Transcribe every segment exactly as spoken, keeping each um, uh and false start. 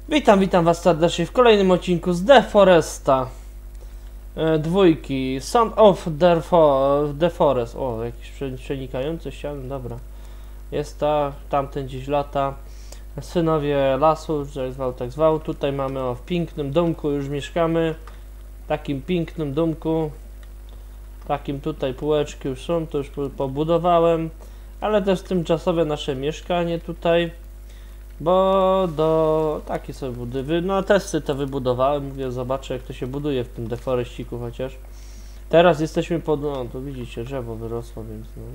Witam, witam was serdecznie w kolejnym odcinku z The Foresta e, dwójki, Sound of the, Fo the Forest. O, jakieś przenikające ściany, dobra. Jest ta, tamten gdzieś lata. Synowie lasu, tak zwał, tak zwał. Tutaj mamy, o, w pięknym domku już mieszkamy. Takim pięknym domku. Takim tutaj półeczki już są, to już pobudowałem. Ale też tymczasowe nasze mieszkanie tutaj. Bo do takie sobie budowy, no testy to wybudowałem, mówię, zobaczę jak to się buduje w tym deforeściku chociaż. Teraz jesteśmy pod, no tu widzicie, drzewo wyrosło, więc no,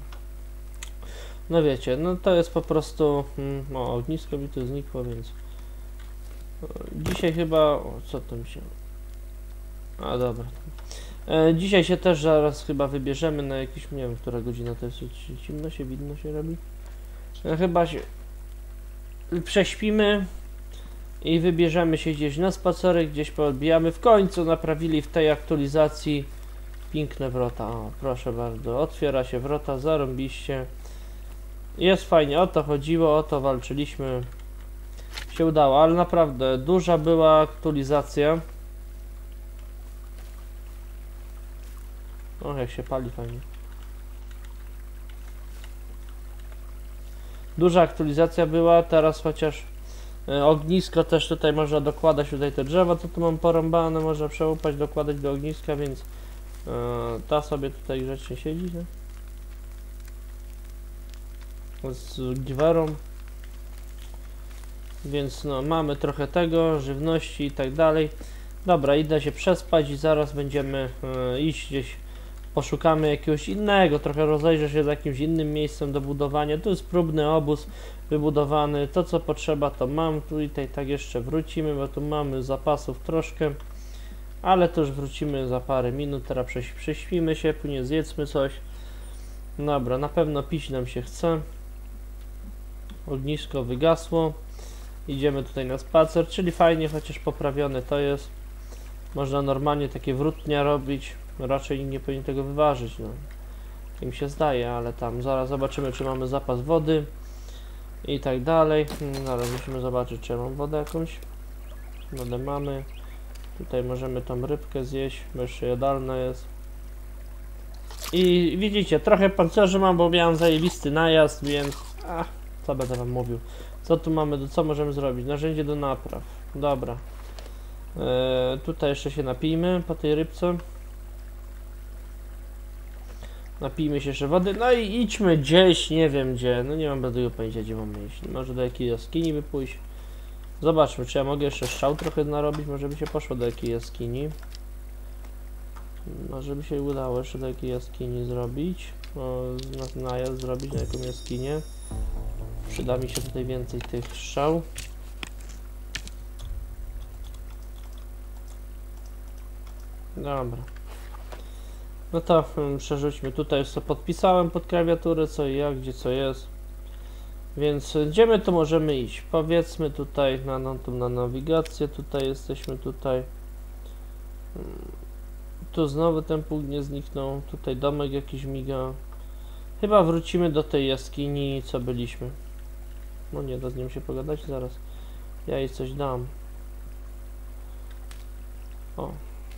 no wiecie, no to jest po prostu, hmm, o, ognisko mi tu znikło, więc dzisiaj chyba, o, co tam się, a dobra. E, dzisiaj się też zaraz chyba wybierzemy na jakiś, nie wiem, która godzina to jest, ciemno się, widno się robi. E, chyba się prześpimy i wybierzemy się gdzieś na spacerek, gdzieś poodbijamy. W końcu naprawili w tej aktualizacji piękne wrota. O, proszę bardzo, otwiera się wrota, zarąbiście. Jest fajnie, o to chodziło, o to walczyliśmy. Się udało, ale naprawdę duża była aktualizacja. O, jak się pali fajnie. Duża aktualizacja była, teraz chociaż e, ognisko też tutaj można dokładać, tutaj te drzewa, co tu mam porąbane, można przełupać, dokładać do ogniska, więc e, ta sobie tutaj grzecznie siedzi, nie? Z gwerą. Więc no, mamy trochę tego, żywności i tak dalej. Dobra, idę się przespać i zaraz będziemy e, iść gdzieś. Poszukamy jakiegoś innego, trochę rozejrzę się z jakimś innym miejscem do budowania. Tu jest próbny obóz wybudowany, to co potrzeba to mam, tu i tutaj tak jeszcze wrócimy, bo tu mamy zapasów troszkę, ale to już wrócimy za parę minut, teraz prześpimy się, później zjedzmy coś. Dobra, na pewno pić nam się chce. Ognisko wygasło, idziemy tutaj na spacer, czyli fajnie, chociaż poprawione to jest. Można normalnie takie wrótnia robić. Raczej nikt nie powinien tego wyważyć, no. Tak mi się zdaje, ale tam zaraz zobaczymy, czy mamy zapas wody i tak dalej. Zaraz musimy zobaczyć, czy mam wodę jakąś. Wodę mamy. Tutaj możemy tą rybkę zjeść, bo jeszcze jadalna jest. I widzicie, trochę pancerzy mam, bo miałem zajebisty najazd, więc... Ach, co będę wam mówił. Co tu mamy, do co możemy zrobić? Narzędzie do napraw. Dobra. Eee, tutaj jeszcze się napijmy po tej rybce. Napijmy się jeszcze wody, no i idźmy gdzieś, nie wiem gdzie, no nie mam żadnego pojęcia gdzie mamy iść, może do jakiej jaskini by pójść. Zobaczmy, czy ja mogę jeszcze strzał trochę narobić, może by się poszło do jakiej jaskini. Może by się udało jeszcze do jakiej jaskini zrobić, o, na, najazd zrobić na jaką jaskinię. Przyda mi się tutaj więcej tych strzał. Dobra. No to um, przerzućmy tutaj, już co podpisałem pod klawiaturę, co i jak, gdzie co jest. Więc gdzie my tu możemy iść? Powiedzmy tutaj na, na, na nawigację, tutaj jesteśmy, tutaj. Tu znowu ten punkt nie zniknął, tutaj domek jakiś miga. Chyba wrócimy do tej jaskini, co byliśmy. No nie da z nią się pogadać zaraz. Ja jej coś dam. O.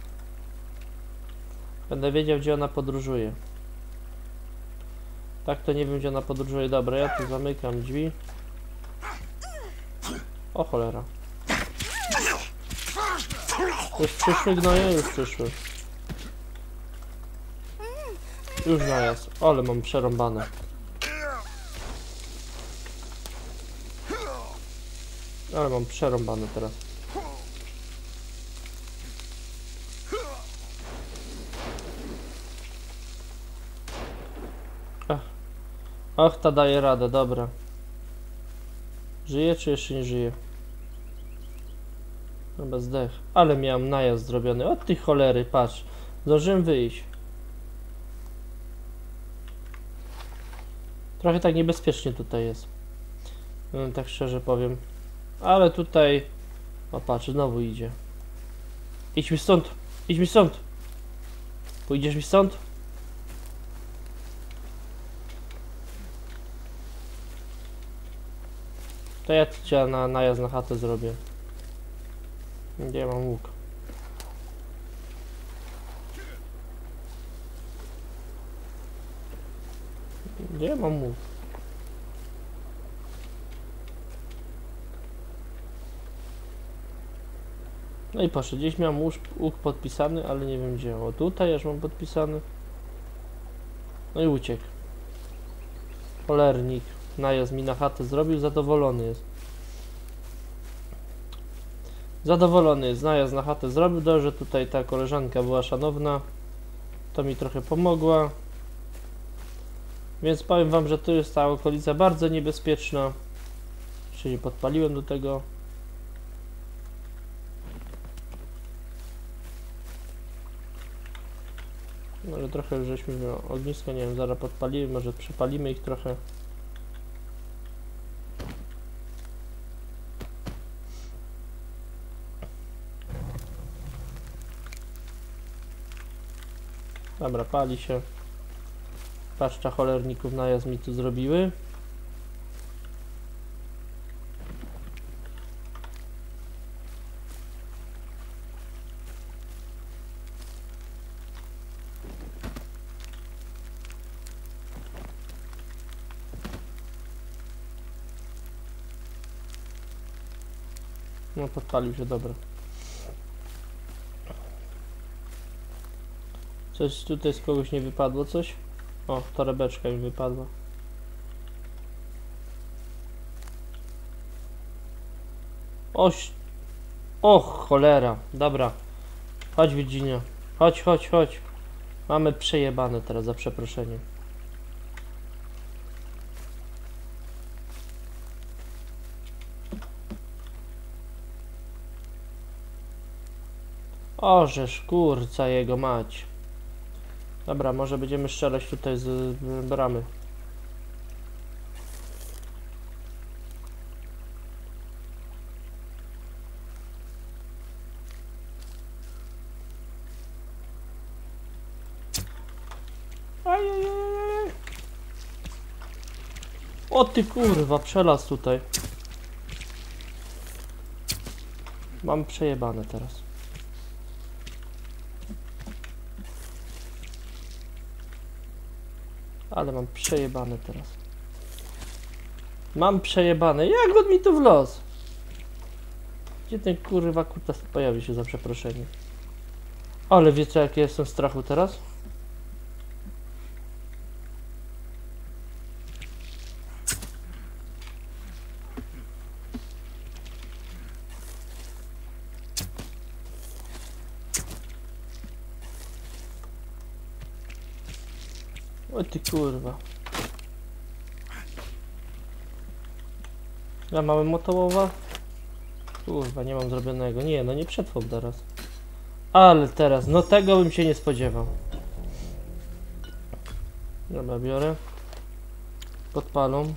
Będę wiedział, gdzie ona podróżuje. Tak to nie wiem, gdzie ona podróżuje. Dobra, ja tu zamykam drzwi. O cholera. Już przyszły gnoje? Już przyszły. Już najazd. Ale mam przerąbane. Ale mam przerąbane teraz. Ach, ta daje radę, dobra. Żyje czy jeszcze nie żyje? Chyba zdech. Ale miałem najazd zrobiony. Od tej cholery, patrz. Zdążyłem wyjść. Trochę tak niebezpiecznie tutaj jest. No, tak szczerze powiem. Ale tutaj... O, patrz, znowu idzie. Idź mi stąd! Idź mi stąd! Pójdziesz mi stąd? To ja cię na najazd na chatę zrobię. Gdzie mam łuk? Gdzie mam łuk? No i proszę, gdzieś miałem łuk, łuk podpisany, ale nie wiem gdzie. O, tutaj już mam podpisany. No i uciekł. Cholernik. Najazd mi na chatę zrobił, zadowolony jest. Zadowolony jest, najazd na chatę zrobił. Dobrze, że tutaj ta koleżanka była szanowna. To mi trochę pomogła. Więc powiem wam, że tu jest ta okolica bardzo niebezpieczna. Czyli podpaliłem do tego. Może trochę żeśmy ognisko, nie wiem, zaraz podpalimy, może przepalimy ich trochę. Dobra, pali się. Paszcza cholerników najazd mi tu zrobiły. No podpalił się, dobra. Coś tutaj z kogoś nie wypadło, coś? O, torebeczka mi wypadła. Oś... O, cholera. Dobra. Chodź, Virginia. Chodź, chodź, chodź. Mamy przejebane teraz, za przeproszeniem. Ożeż, kurca jego mać. Dobra, może będziemy strzelać tutaj z bramy. Ajajajaj. O ty kurwa, przelaz tutaj. Mam przejebane teraz. Ale mam przejebane teraz. Mam przejebane. Jak on mi tu w los? Gdzie ten kurwa kutas pojawi się, za przeproszenie? Ale wiecie, jak ja jestem w strachu teraz? O ty kurwa. Ja mamy motołowa? Kurwa, nie mam zrobionego. Nie, no nie przetrwał teraz. Ale teraz, no tego bym się nie spodziewał. Dobra, biorę. Podpalą.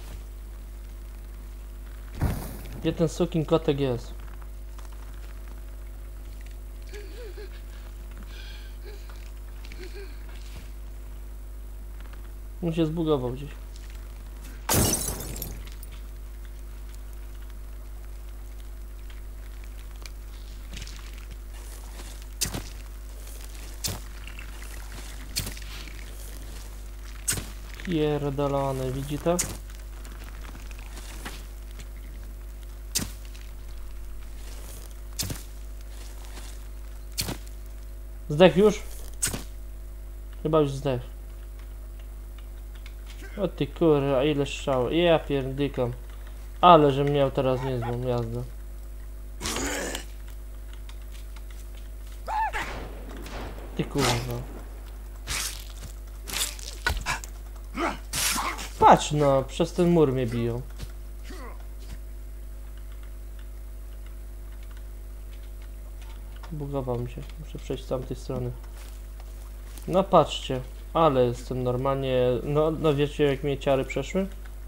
Gdzie ten sukin kotek jest? On się zbugował gdzieś. Pierdolony, widzi to? Zdech już? Chyba już zdech. O ty kurwa, ile strzał. Ja pierdykam. Ale że miał teraz niezłą jazdę. Ty kurwa. Patrz no, przez ten mur mnie biją. Bugował mi się, muszę przejść z tamtej strony. No patrzcie, ale jestem normalnie, no, no wiecie jak mnie ciary przeszły?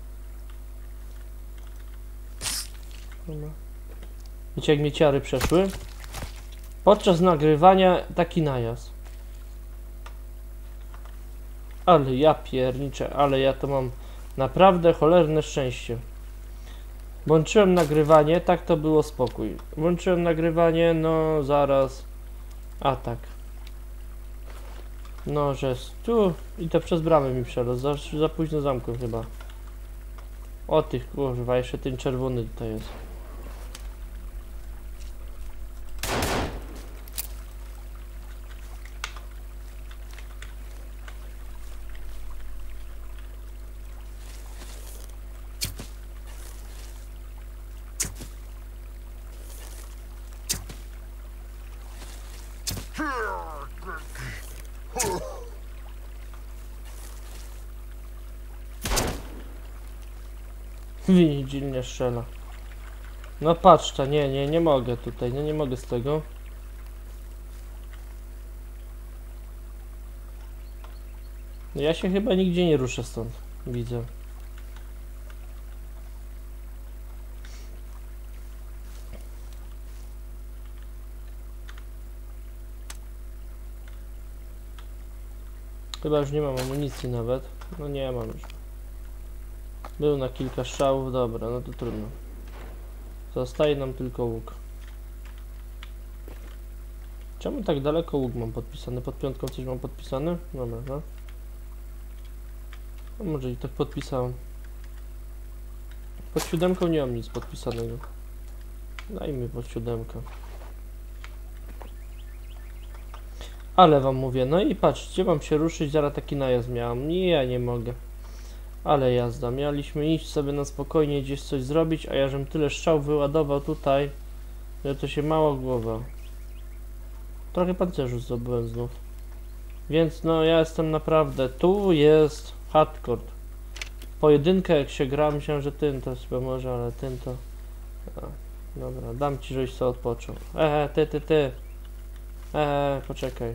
Wiecie jak mnie ciary przeszły? Podczas nagrywania taki najazd. Ale ja pierniczę, ale ja to mam naprawdę cholerne szczęście. Włączyłem nagrywanie, tak to było spokój. Włączyłem nagrywanie, no zaraz atak. No, że tu i to przez bramę mi przelazł, za, za późno zamkłem chyba. O tych kurwa, jeszcze ten czerwony tutaj jest. Dziwnie strzela. No patrz to, nie, nie, nie mogę tutaj, no nie mogę z tego. Ja się chyba nigdzie nie ruszę stąd, widzę. Chyba już nie mam amunicji nawet. No nie mam już. Był na kilka strzałów, dobra, no to trudno. Zostaje nam tylko łuk. Czemu tak daleko łuk mam podpisany? Pod piątką coś mam podpisane? Dobra, no. No może i tak podpisałem. Pod siódemką nie mam nic podpisanego. Daj mi pod siódemkę. Ale wam mówię, no i patrzcie, mam się ruszyć, zaraz taki najazd miałem. Nie, ja nie mogę. Ale jazda, mieliśmy iść sobie na spokojnie gdzieś coś zrobić, a ja żem tyle strzał wyładował tutaj, że to się mało głowa. Trochę pancerzu zdobyłem znów. Więc no ja jestem naprawdę, tu jest hardcore. Pojedynkę jak się gra, myślałem, że ten to sobie może, ale ten to... A, dobra, dam ci, żebyś sobie odpoczął. Ehe, ty, ty, ty. Ehe, poczekaj.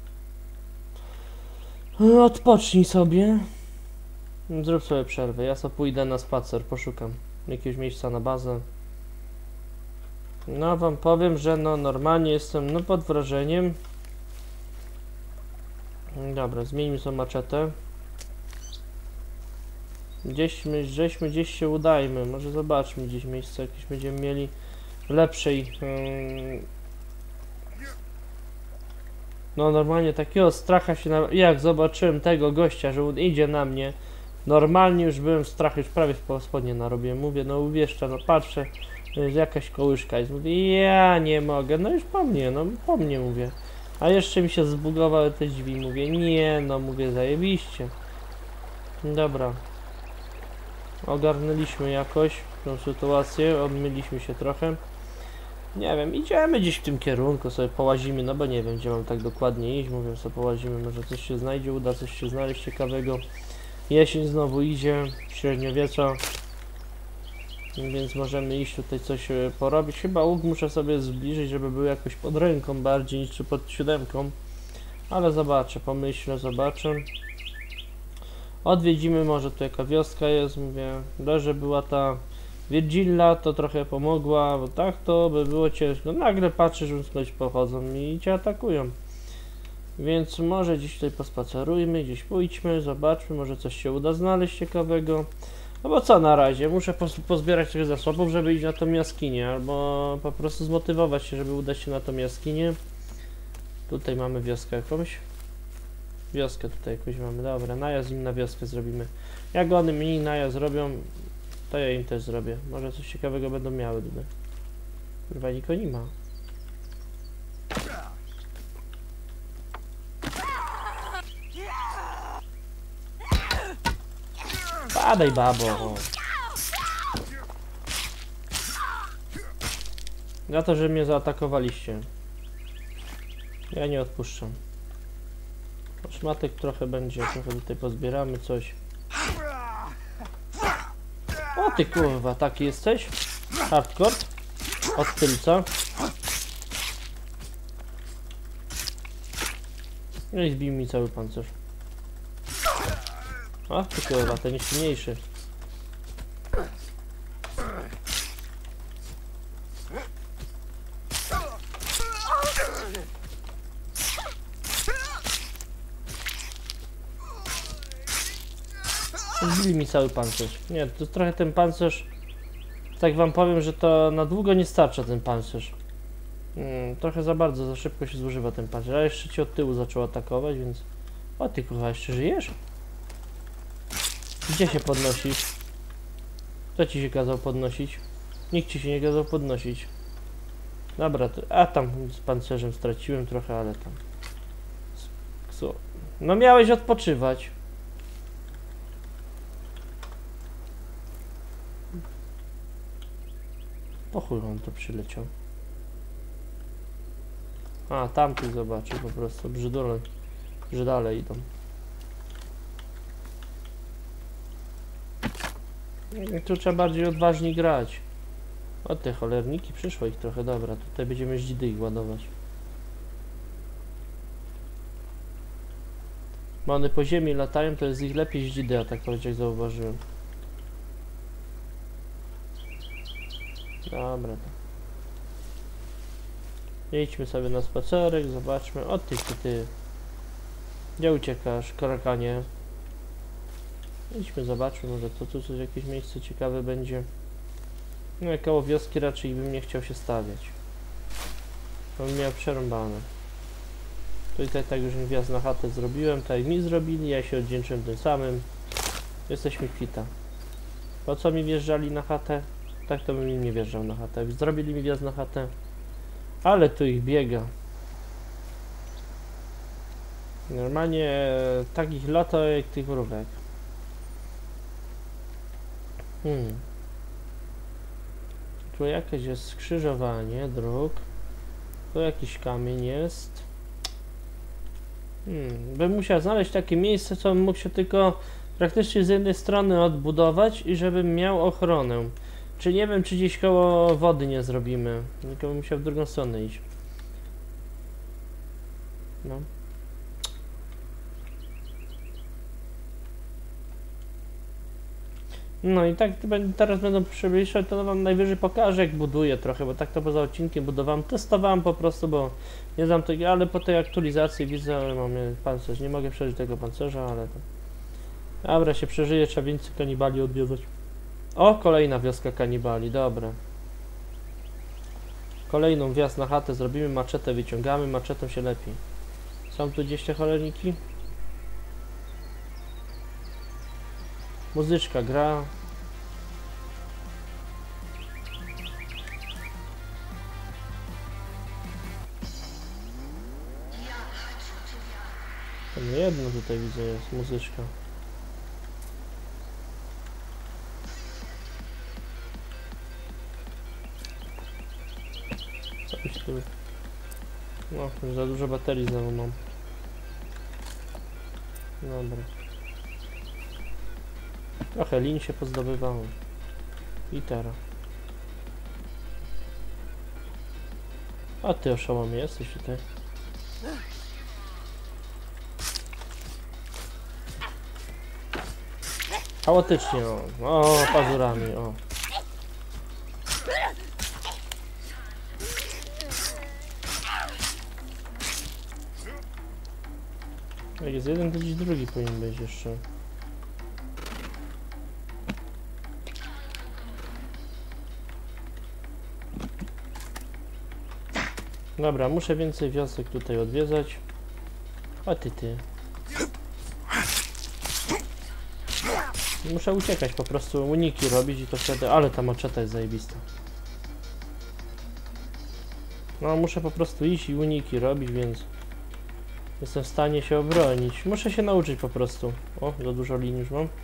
Odpocznij sobie. Zrób sobie przerwę, ja sobie pójdę na spacer, poszukam jakiegoś miejsca na bazę. No wam powiem, że no normalnie jestem no pod wrażeniem. Dobra, zmieńmy sobie maczetę. Gdzieś my, żeśmy gdzieś się udajmy, może zobaczmy gdzieś miejsce jakieś będziemy mieli lepszej. Hmm. No normalnie takiego stracha się na... Jak zobaczyłem tego gościa, że on idzie na mnie. Normalnie już byłem w strachu, już prawie w spodnie narobiłem. Mówię, no uwierzcie, no patrzę, jest jakaś kołyszka i mówię, ja nie mogę, no już po mnie, no po mnie mówię. A jeszcze mi się zbugowały te drzwi, mówię, nie, no mówię, zajebiście. Dobra. Ogarnęliśmy jakoś tą sytuację, odmyliśmy się trochę. Nie wiem, idziemy gdzieś w tym kierunku, sobie połazimy, no bo nie wiem, gdzie mam tak dokładnie iść, mówię, sobie połazimy, może coś się znajdzie, uda coś się znaleźć ciekawego. Jesień znowu idzie, średniowiecza, więc możemy iść tutaj coś porobić. Chyba łuk muszę sobie zbliżyć, żeby był jakoś pod ręką bardziej niż czy pod siódemką, ale zobaczę, pomyślę, zobaczę. Odwiedzimy, może tu jaka wioska jest, mówię, że była ta Virgilla, to trochę pomogła, bo tak to by było ciężko. Nagle patrzysz, że skądś pochodzą i cię atakują. Więc może gdzieś tutaj pospacerujmy, gdzieś pójdźmy, zobaczmy, może coś się uda znaleźć ciekawego. No bo co na razie, muszę pozbierać trochę zasobów, żeby iść na tą jaskinię, albo po prostu zmotywować się, żeby udać się na tą jaskinię. Tutaj mamy wioskę jakąś. Wioskę tutaj jakąś mamy, dobra, najazd im na wioskę zrobimy. Jak one mini najazd zrobią, to ja im też zrobię. Może coś ciekawego będą miały tutaj. Chyba nikogo nie ma. Padaj, babo. Za to, że mnie zaatakowaliście. Ja nie odpuszczam. Szmatek trochę będzie, trochę tutaj pozbieramy coś. O ty kurwa, taki jesteś? Hardcore? Od tylca. No i zbił mi cały pancerz. A ty kurwa, ten jest silniejszy. Zbili mi cały pancerz. Nie, to trochę ten pancerz Tak wam powiem, że to na długo nie starcza ten pancerz. Hmm, trochę za bardzo, za szybko się zużywa ten pancerz. A jeszcze cię od tyłu zaczął atakować, więc... O ty kurwa, jeszcze żyjesz? Gdzie się podnosisz? Kto ci się kazał podnosić? Nikt ci się nie kazał podnosić. Dobra, to... A tam z pancerzem straciłem trochę, ale tam... Co? No miałeś odpoczywać. Po chuj on to przyleciał. A, tamtych zobaczył po prostu. Brzydole. Brzydale idą. Tu trzeba bardziej odważnie grać. O, te cholerniki, przyszło ich trochę, dobra. Tutaj będziemy zdzidy ich ładować. Bo one po ziemi latają, to jest ich lepiej zdzidy atakować, jak zauważyłem. Dobra. Idźmy sobie na spacerek, zobaczmy. O ty, ty, ty. Gdzie uciekasz, karakanie? Idźmy, zobaczmy, może to tu coś, jakieś miejsce ciekawe będzie. No, jak koło wioski raczej bym nie chciał się stawiać. To bym miał przerąbane. Tutaj tak już wjazd na chatę zrobiłem, tak jak mi zrobili, ja się oddzięczyłem tym samym. Jesteśmy kwita. Po co mi wjeżdżali na chatę? Tak to bym im nie wjeżdżał na chatę. Zrobili mi wjazd na chatę. Ale tu ich biega. Normalnie takich lata jak tych mrówek. Hmm. Tu jakieś jest skrzyżowanie dróg. Tu jakiś kamień jest. Hmm. Bym musiał znaleźć takie miejsce, co bym mógł się tylko praktycznie z jednej strony odbudować i żebym miał ochronę. Czy nie wiem, czy gdzieś koło wody nie zrobimy. Tylko bym musiał w drugą stronę iść. No. No i tak teraz będą przybliżać, to wam najwyżej pokażę, jak buduję trochę, bo tak to poza odcinkiem budowałem, testowałem po prostu, bo nie znam tego, ale po tej aktualizacji widzę, że mamy pancerz, nie mogę przeżyć tego pancerza, ale to... Dobra, się przeżyje, trzeba więcej kanibali odwiedzać. O, kolejna wioska kanibali, dobra. Kolejną wjazd na chatę zrobimy, maczetę wyciągamy, maczetą się lepiej. Są tu gdzieś te cholerniki? Muzyczka gra. To nie jedno tutaj widzę jest muzyczka. Co mi się tu... No, już za dużo baterii znowu mam. Dobra. Trochę lin się pozdobywało. I teraz. A ty oszołomie jesteś tutaj. Chaotycznie, o. O, pazurami, o. Jak jest jeden, to gdzieś drugi powinien być jeszcze. Dobra, muszę więcej wiosek tutaj odwiedzać. A ty, ty. Muszę uciekać, po prostu uniki robić i to wtedy... Ale ta maczeta jest zajebista. No, muszę po prostu iść i uniki robić, więc... Jestem w stanie się obronić. Muszę się nauczyć po prostu. O, za dużo linii już mam.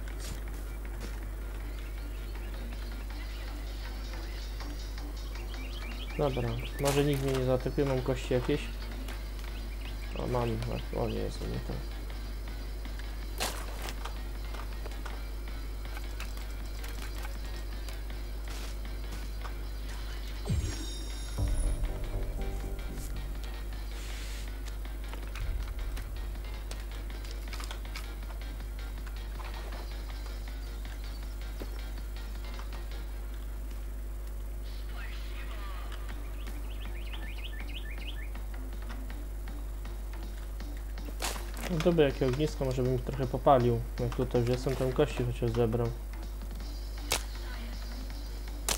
Dobra, może nikt mnie nie zaatakuje, mam kości jakieś. O, mam, o nie, jest nie to. No dobra, jakie ognisko, może bym ich trochę popalił. Jak tutaj już jestem, tam kości chociaż zebrał.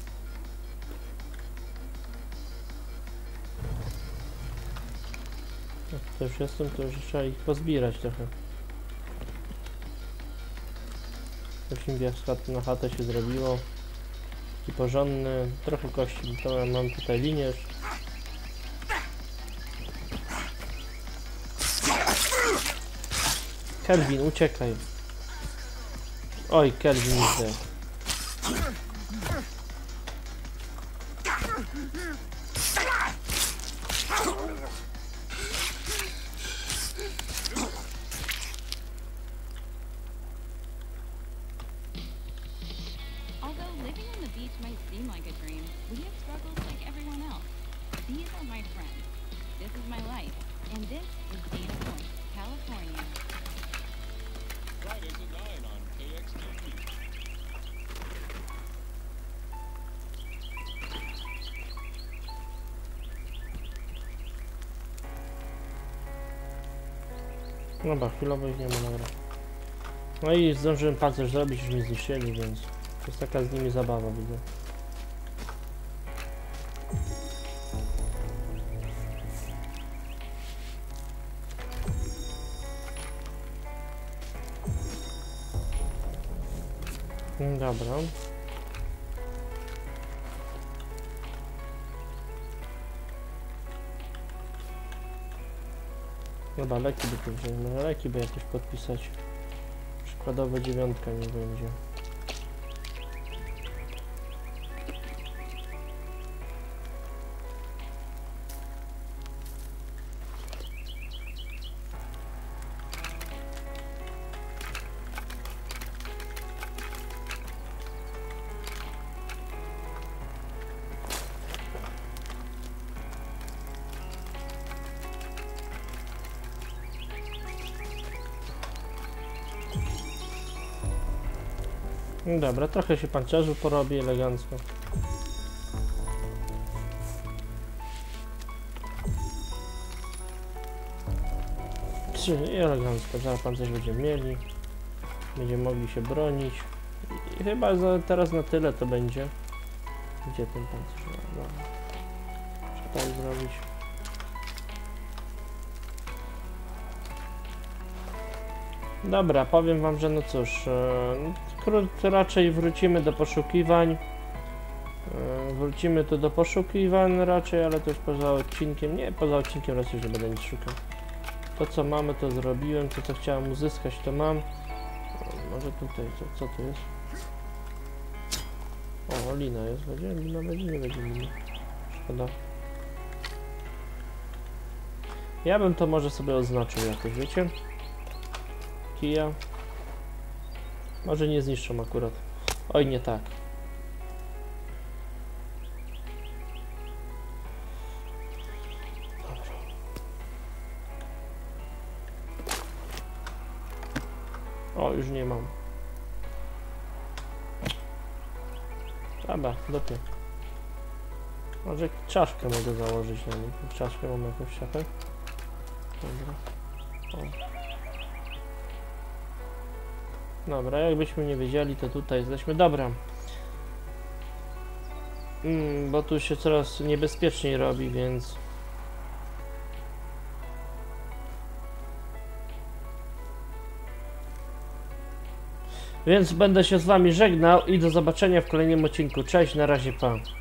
Jak to już jestem, to już trzeba ich pozbierać trochę. Musimy wjechać na chatę się zrobiło. Taki porządny, trochę kości, to ja mam tutaj linię. Kelvin, uciekaj. Oj, Kelvin zdechł. Although living on the beach might seem like a dream, we have struggles like everyone else. These are my friends. This is my life. And this is Dana Point, California. Fridays at nine on K X T V. Dobra, chwilowo ich nie ma, dobra. No i zdążyłem pancerz zrobić, już mi zniszczyli, więc to jest taka z nimi zabawa, widzę. Dobra. Dobra, leki by tu wziąć, może leki by jakoś podpisać. Przykładowo dziewiątka nie będzie. No dobra, trochę się pancerzu porobi elegancko. Trzy i elegancko, zaraz pancerz będziemy mieli. Będziemy mogli się bronić. I chyba za, teraz na tyle to będzie. Gdzie ten pancerz? No, no. Trzeba tak zrobić. Dobra, powiem wam, że no cóż, e, raczej wrócimy do poszukiwań. E, wrócimy tu do poszukiwań raczej, ale to już poza odcinkiem. Nie, poza odcinkiem raczej już nie będę nic szukał. To co mamy, to zrobiłem. To co chciałem uzyskać, to mam. E, może tutaj, co, co tu jest? O, lina jest. Będzie lina, będzie, nie będzie lina. Szkoda. Ja bym to może sobie oznaczył jakoś, wiecie? Kija. Może nie zniszczą akurat. Oj, nie tak. Dobra. O, już nie mam. Dobra, dopiero. Może czaszkę mogę założyć na nim. Czaszkę mam jakąś czapę. Dobra. O. Dobra, jakbyśmy nie wiedzieli, to tutaj jesteśmy. Dobra. Mm, bo tu się coraz niebezpieczniej robi, więc... Więc będę się z wami żegnał i do zobaczenia w kolejnym odcinku. Cześć, na razie, pa.